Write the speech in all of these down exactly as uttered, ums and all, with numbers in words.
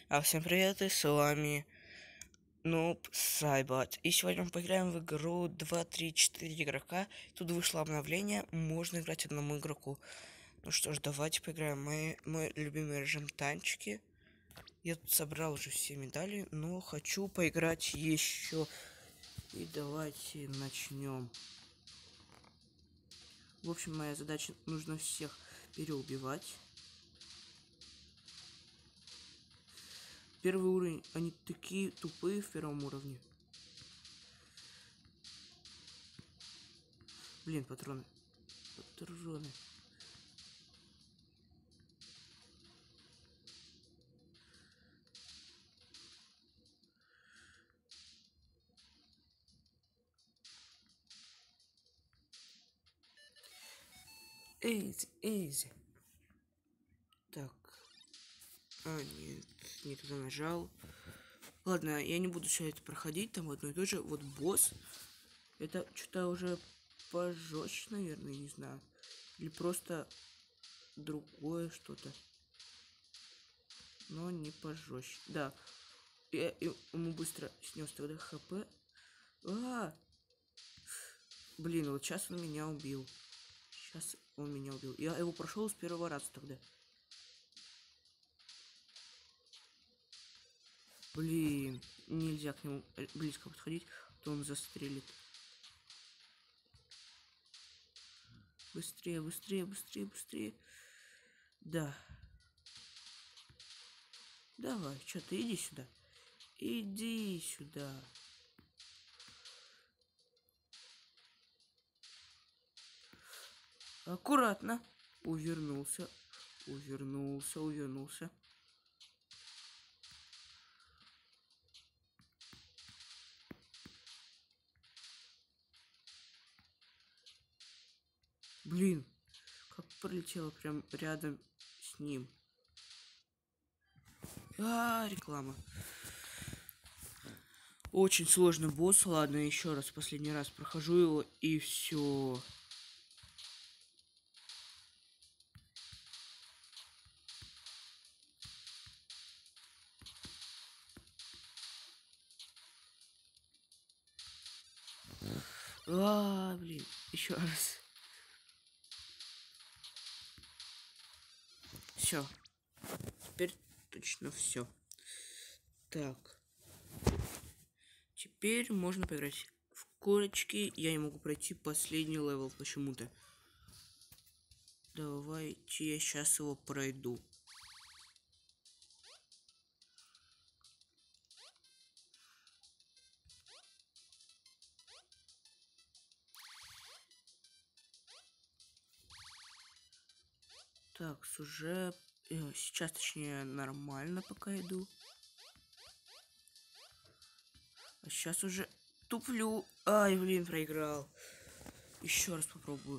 А всем привет, и с вами Нуб Сайбот. И сегодня мы поиграем в игру два, три, четыре игрока. Тут вышло обновление, можно играть одному игроку. Ну что ж, давайте поиграем. Мой, мой любимый режим танчики. Я тут собрал уже все медали, но хочу поиграть еще. И давайте начнем. В общем, моя задача, нужно всех переубивать. Первый уровень, они такие тупые в первом уровне. Блин, патроны. Патроны. Эйзи, эйзи. Так. А, нет, не туда нажал. Ладно, я не буду все это проходить, там одно и то же. Вот босс. Это что-то уже пожестче, наверное, не знаю. Или просто другое что-то. Но не пожестче. Да. Я ему быстро снес тогда хп. А! Блин, вот сейчас он меня убил. Сейчас он меня убил. Я его прошел с первого раза тогда. Блин, нельзя к нему близко подходить, то он застрелит. Быстрее, быстрее, быстрее, быстрее. Да. Давай, что ты иди сюда. Иди сюда. Аккуратно. Увернулся. Увернулся, увернулся. Блин, как пролетело прям рядом с ним. А, реклама. Очень сложный босс. Ладно, еще раз, последний раз прохожу его и все. А, блин, еще раз. Все. Теперь точно все. Так. Теперь можно поиграть в курочки. Я не могу пройти последний левел почему-то. Давайте я сейчас его пройду. Так, уже э, сейчас, точнее, нормально пока иду. А сейчас уже туплю. Ай, блин, проиграл. Еще раз попробую.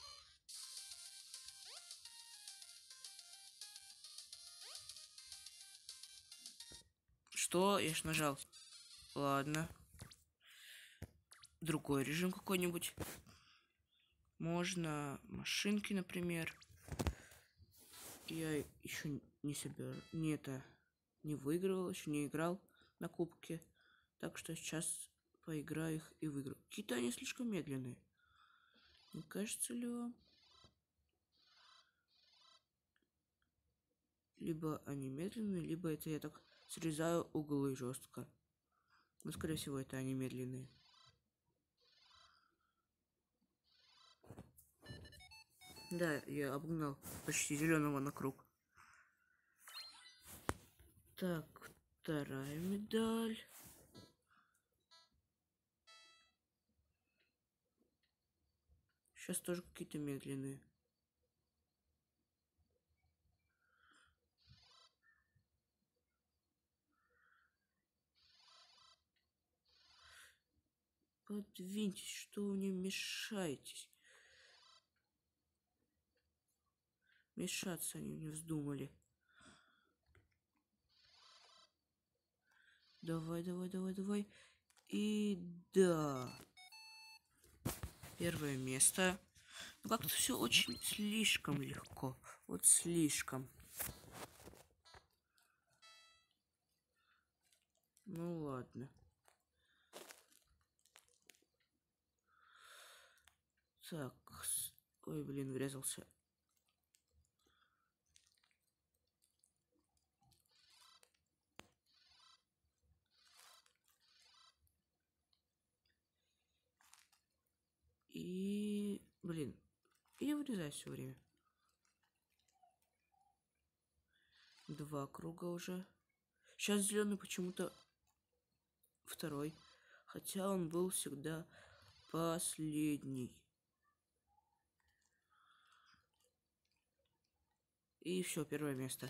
Что? Я ж нажал. Ладно. Другой режим какой-нибудь. Можно машинки, например. Я еще не собирал. Не это. Не выигрывал, еще не играл на кубке. Так что сейчас поиграю их и выиграю. Какие-то они слишком медленные. Не кажется ли вам? Либо они медленные, либо это я так срезаю углы жестко. Но, скорее всего, это они медленные. Да, я обгнал почти зеленого на круг. Так, вторая медаль. Сейчас тоже какие-то медленные. Подвиньтесь, что вы мне мешаетесь? Мешаться они мне вздумали. Давай, давай, давай, давай. И да. Первое место. Ну как-то все очень слишком легко. Вот слишком. Ну ладно. Так. Ой, блин, врезался. И... Блин. Я вырезаю все время. Два круга уже. Сейчас зеленый почему-то второй. Хотя он был всегда последний. И все, первое место.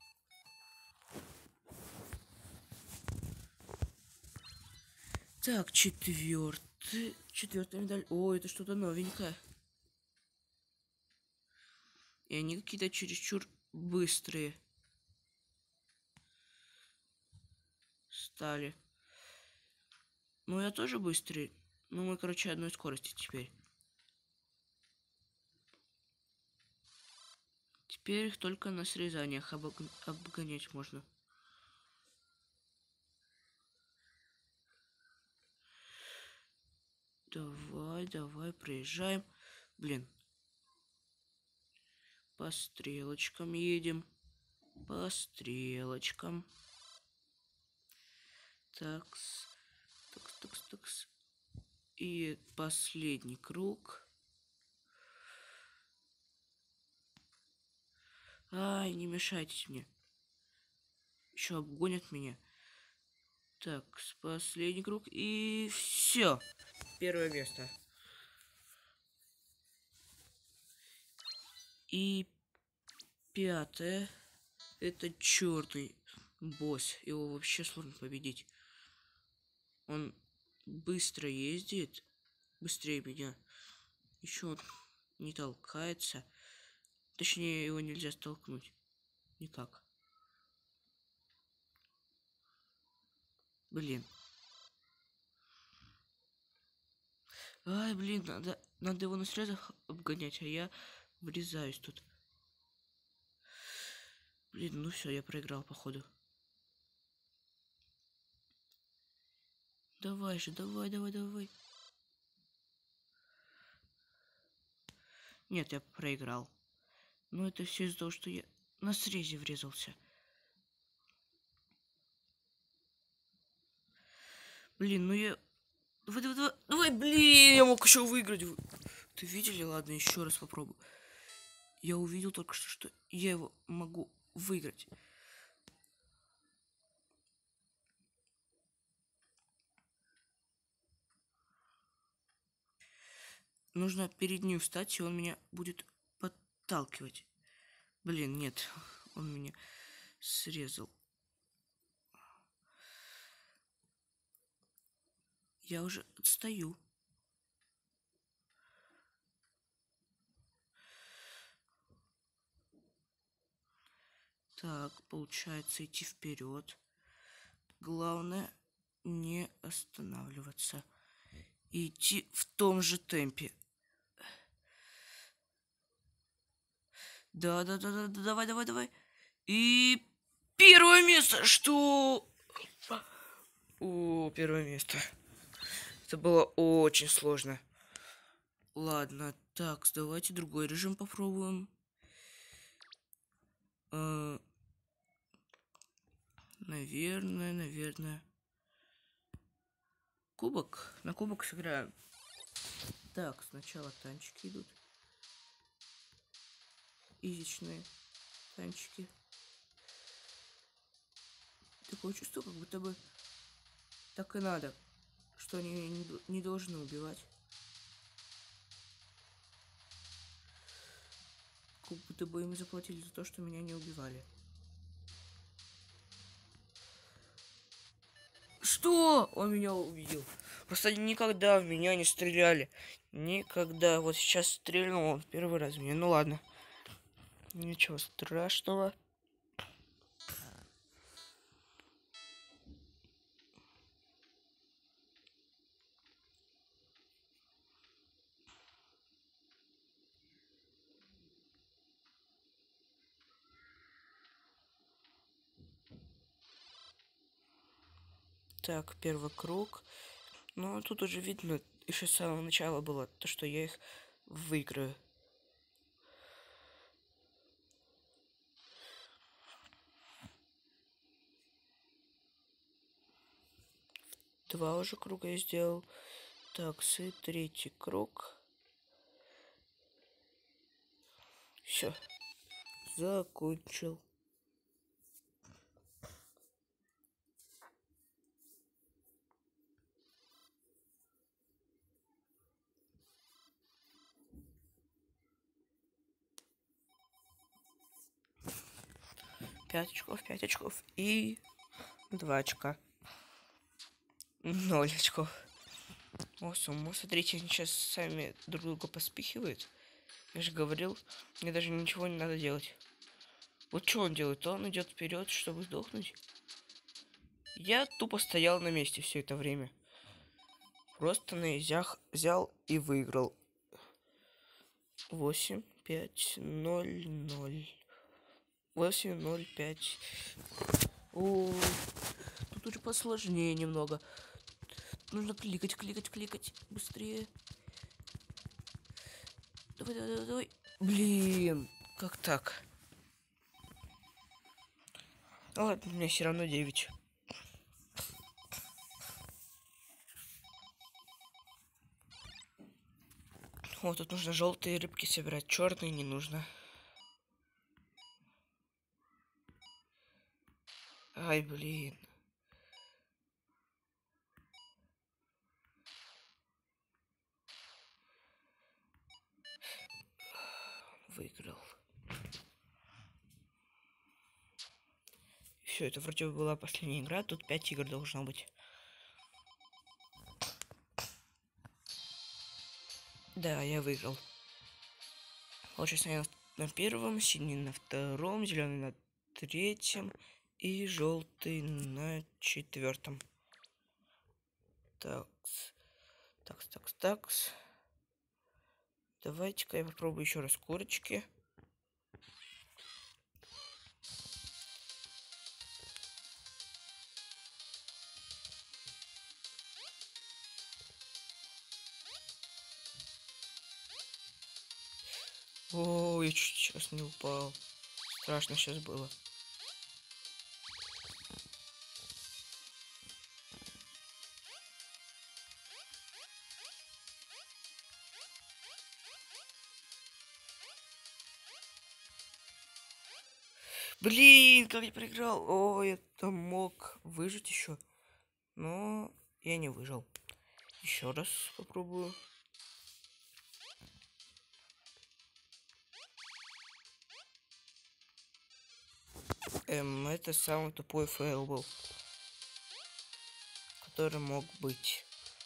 Так, четвертый. Четвертая медаль. О, это что-то новенькое. И они какие-то чересчур быстрые стали. Ну, я тоже быстрый. Ну, мы, короче, одной скорости теперь. Теперь их только на срезаниях обог... обгонять можно. Давай, давай, проезжаем. Блин. По стрелочкам едем. По стрелочкам. Такс. Такс, такс, такс. И последний круг. Ай, не мешайтесь мне. Еще обгонят меня. Так, последний круг. И все. Первое место. И пятое. Это черный босс. Его вообще сложно победить. Он быстро ездит. Быстрее меня. Еще он не толкается. Точнее, его нельзя столкнуть. Никак. Блин. Ай, блин, надо, надо его на срезах обгонять, а я врезаюсь тут. Блин, ну все, я проиграл, походу. Давай же, давай, давай, давай. Нет, я проиграл. Но это все из-за того, что я на срезе врезался. Блин, ну я... Давай, давай, давай, давай, блин, я мог еще выиграть. Ты видели? Ладно, еще раз попробую. Я увидел только что, что я его могу выиграть. Нужно перед ним встать, и он меня будет подталкивать. Блин, нет, он меня срезал. Я уже отстаю. Так, получается идти вперед. Главное не останавливаться. И идти в том же темпе. Да, да, да, да, да, давай, давай, давай. И первое место, что? О, первое место. Это было очень сложно. Ладно, так, давайте другой режим попробуем. Э, наверное, наверное. Кубок? На кубок сыграем. Так, сначала танчики идут. Изичные танчики. Такое чувство, как будто бы так и надо, что они не, не должны убивать. Как будто бы им заплатили за то, что меня не убивали. Что? Он меня убил. Просто они никогда в меня не стреляли. Никогда. Вот сейчас стрельнул он первый раз в меня. Ну ладно. Ничего страшного. Так, первый круг. Но тут уже видно, еще с самого начала было то, что я их выиграю. Два уже круга я сделал. Так, и третий круг. Все. Закончил. Пять очков, пять очков и два очка. Ноль очков. О, сумма, смотрите, они сейчас сами друг друга поспихивают. Я же говорил, мне даже ничего не надо делать. Вот что он делает? Он идет вперед, чтобы сдохнуть. Я тупо стоял на месте все это время. Просто на изях взял и выиграл. Восемь, пять, ноль, ноль. Восемь, ноль, пять. О, тут уже посложнее немного. Нужно кликать, кликать, кликать. Быстрее. Давай, давай, давай, давай. Блин, как так? Ладно, у меня все равно девять. Вот тут нужно желтые рыбки собирать, черные не нужно. Ай, блин. Выиграл. Все, это вроде бы была последняя игра. Тут пять игр должно быть. Да, я выиграл. Вот сейчас я на первом, синий на втором, зеленый на третьем и желтый на четвертом. Такс. Такс, такс, такс. Давайте-ка я попробую еще раз курочки. О, я чуть сейчас не упал. Страшно сейчас было. Блин, как я проиграл. О, я там мог выжить еще. Но я не выжил. Еще раз попробую. Эм, это самый тупой фейл был, который мог быть.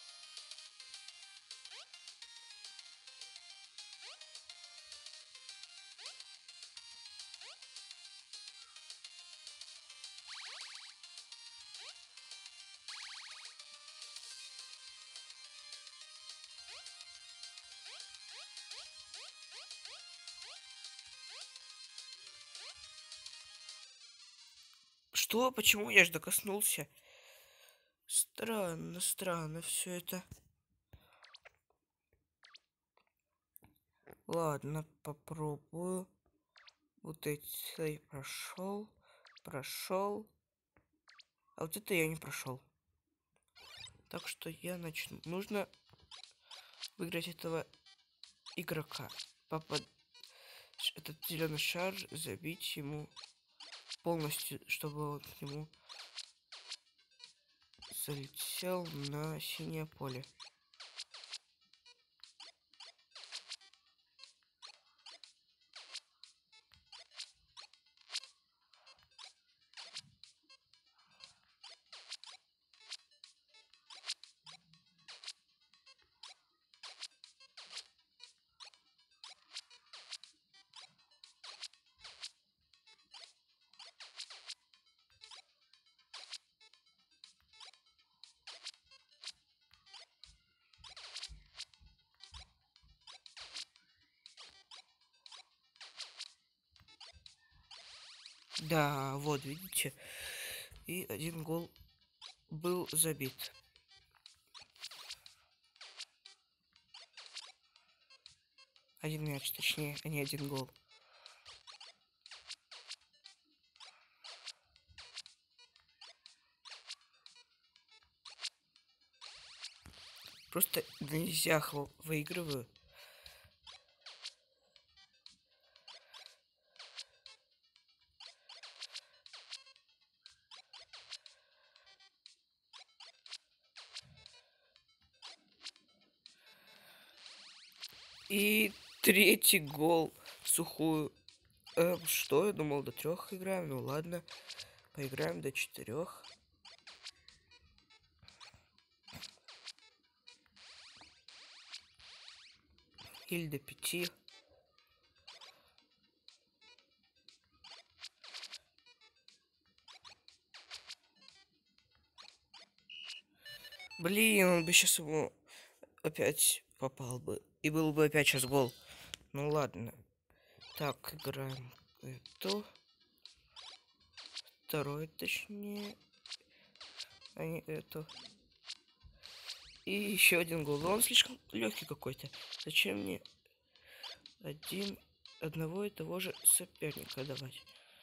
Что? Почему я же докоснулся? Странно, странно все это. Ладно, попробую. Вот эти я прошел, прошел. А вот это я не прошел. Так что я начну. Нужно выиграть этого игрока. Попад... Этот зеленый шар, забить ему полностью, чтобы он к нему залетел на синее поле. Да, вот видите. И один гол был забит. Один мяч, точнее, а не один гол. Просто нельзя выигрываю. И третий гол в сухую. Эм, что? Я думал, до трех играем. Ну ладно. Поиграем до четырех. Или до пяти. Блин, он бы сейчас ему опять попал бы. И был бы опять сейчас гол. Ну ладно. Так, играем эту. Второй, точнее. А не эту. И еще один гол. Но он слишком легкий какой-то. Зачем мне один одного и того же соперника давать?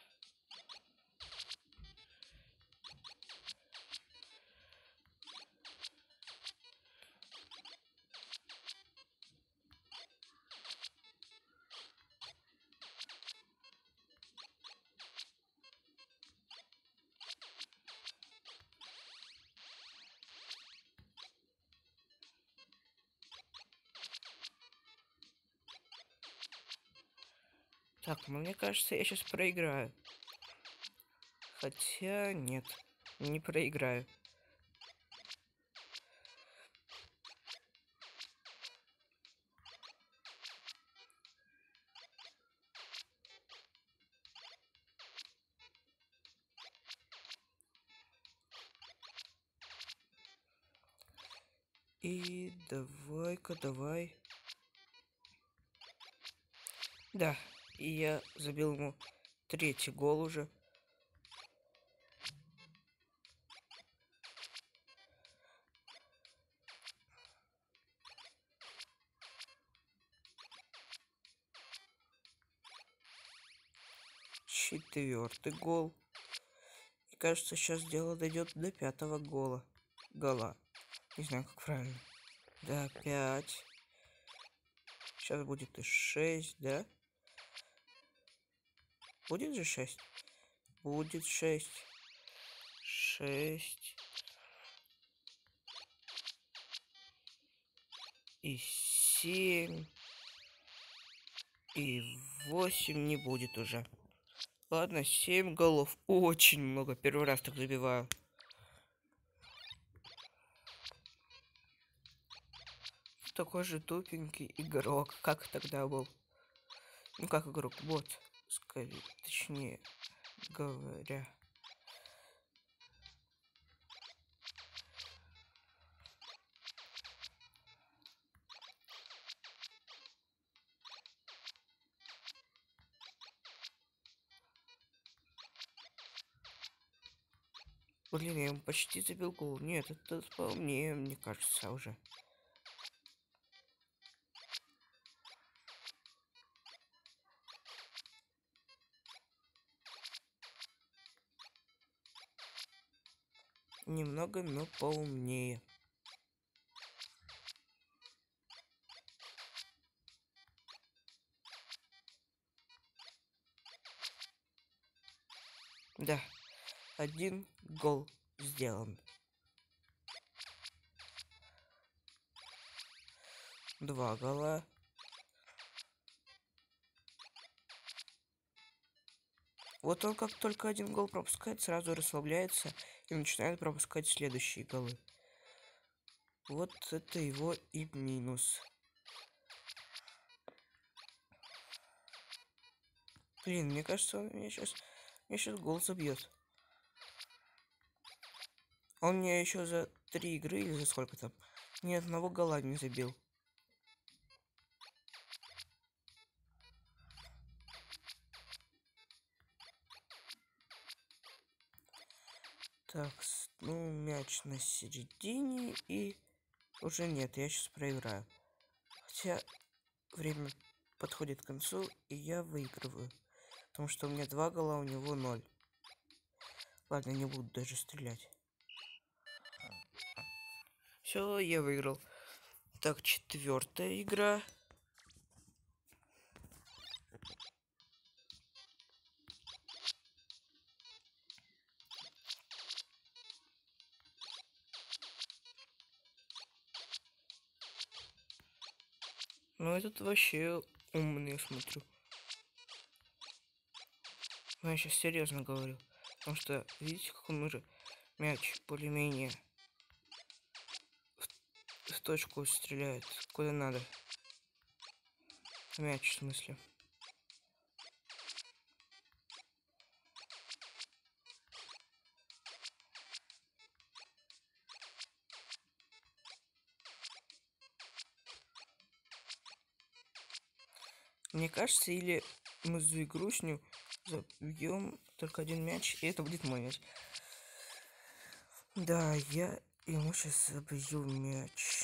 Так, мне кажется, я сейчас проиграю. Хотя нет, не проиграю. И давай-ка, давай. Да, и я забил ему третий гол уже. Четвертый гол. И кажется, сейчас дело дойдет до пятого гола. Гола. Не знаю, как правильно. Да, пять. Сейчас будет и шесть, да? Будет же шесть? Будет шесть. Шесть. И семь. И восемь не будет уже. Ладно, семь голов. Очень много. Первый раз так забиваю. Такой же тупенький игрок, как тогда был. Ну как игрок, вот, скорее, точнее говоря. Блин, я ему почти забил гол. Нет, это вполне, мне кажется, уже. Немного, но поумнее. Да, один гол сделан. Два гола. Вот он как только один гол пропускает, сразу расслабляется и начинает пропускать следующие голы. Вот это его и минус. Блин, мне кажется, он мне сейчас, мне сейчас гол забьет. Он мне еще за три игры или за сколько там ни одного гола не забил. Так, ну, мяч на середине, и уже нет, я сейчас проиграю. Хотя время подходит к концу, и я выигрываю. Потому что у меня два гола, у него ноль. Ладно, не буду даже стрелять. Все, я выиграл. Так, четвертая игра. Ну, этот вообще умный, я смотрю. Ну, я сейчас серьезно говорю. Потому что, видите, как он уже мяч более-менее в, в точку стреляет. Куда надо. Мяч, в смысле. Мне кажется, или мы за игрушню забьем только один мяч, и это будет мой мяч. Да, я ему сейчас забью мяч.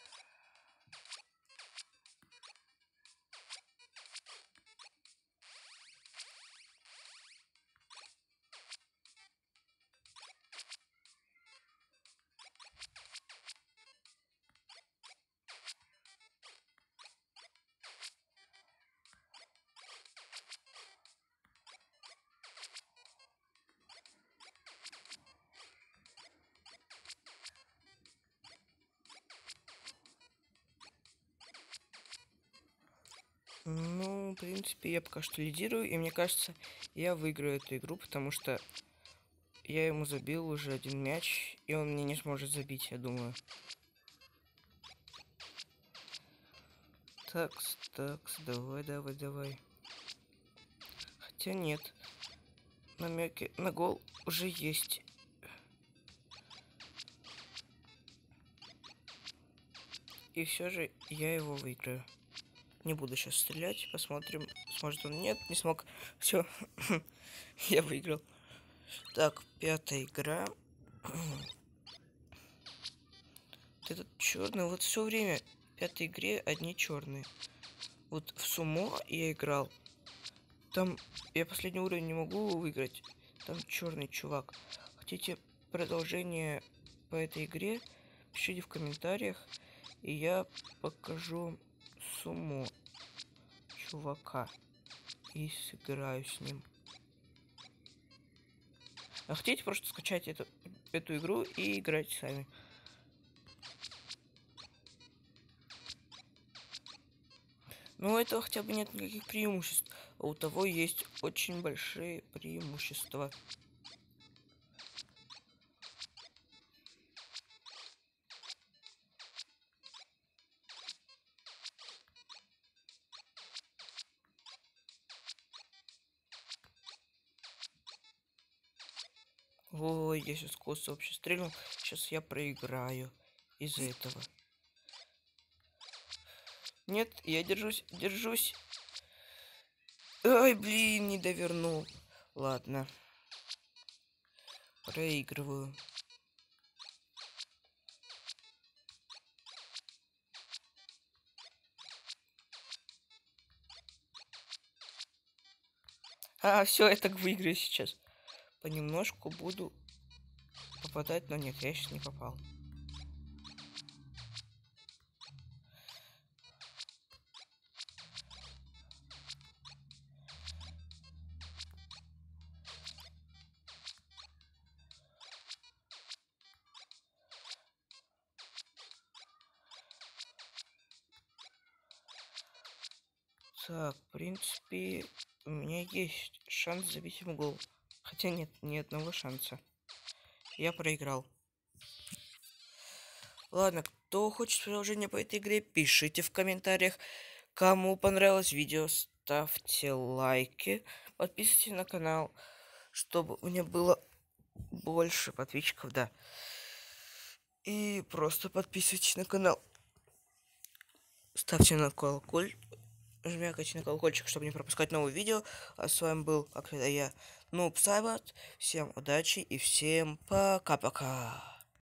Ну, в принципе, я пока что лидирую, и мне кажется, я выиграю эту игру, потому что я ему забил уже один мяч, и он мне не сможет забить, я думаю. Такс, такс, давай, давай, давай. Хотя нет, намеки на гол уже есть. И все же я его выиграю. Не буду сейчас стрелять, посмотрим, сможет он. Нет, не смог. Все, я выиграл. Так, пятая игра. Этот черный, вот все время в пятой игре одни черные. Вот в сумо я играл. Там я последний уровень не могу выиграть. Там черный чувак. Хотите продолжение по этой игре? Пишите в комментариях, и я покажу сумо чувака и сыграю с ним. А хотите просто скачать эту, эту игру и играть сами. Но у этого хотя бы нет никаких преимуществ, а у того есть очень большие преимущества. Ой, я сейчас косо вообще стрельнул. Сейчас я проиграю из-за этого. Нет, я держусь, держусь. Ай, блин, не довернул. Ладно. Проигрываю. А, все, я так выиграю сейчас. Понемножку буду попадать, но нет, я сейчас не попал. Так, в принципе, у меня есть шанс забить ему гол. Хотя нет, ни одного шанса. Я проиграл. Ладно, кто хочет продолжение по этой игре, пишите в комментариях. Кому понравилось видео, ставьте лайки. Подписывайтесь на канал, чтобы у меня было больше подписчиков, да. И просто подписывайтесь на канал. Ставьте на колокольчик. жмякайте на колокольчик, чтобы не пропускать новые видео. А с вами был, как всегда, я, Нуб Сайбат. Всем удачи и всем пока-пока.